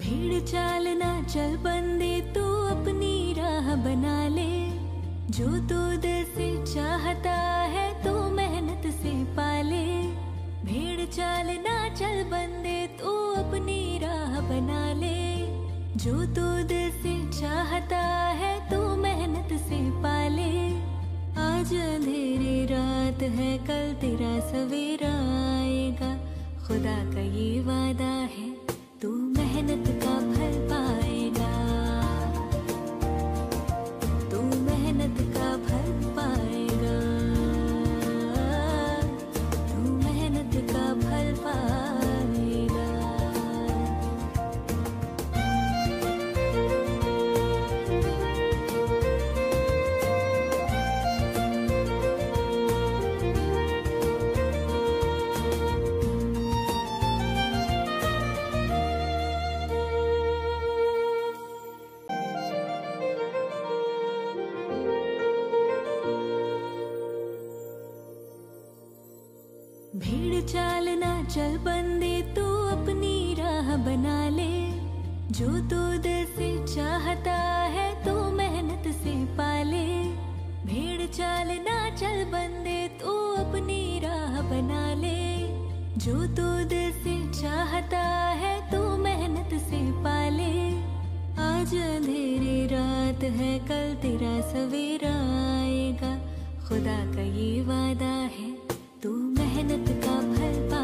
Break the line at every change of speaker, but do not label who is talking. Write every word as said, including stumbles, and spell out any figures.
भीड़ चाल ना चल बंदे, तू अपनी राह बना ले। जो तू दिल से चाहता है तो मेहनत से पाले। भीड़ चाल ना चल बंदे, तू अपनी राह बना ले। जो तू दिल से चाहता है तो मेहनत से पाले। आज अंधेरी रात है, कल तेरा सवेरा आएगा। खुदा का ये वादा है, तू मेहनत का फल पाएगा। तू मेहनत का फल पाएगा। तू मेहनत का फल पाएगा। भीड़ चाल ना चल बंदे, तू अपनी राह बना ले। जो तू दिल से चाहता है तो मेहनत से पाले। भीड़ चाल ना चल बंदे, तू अपनी राह बना ले। जो तू दिल से चाहता है तो मेहनत से पाले। आज अंधेरी रात है, कल तेरा सवेरा आएगा। खुदा का ये वादा है, तू मेहनत का फल पा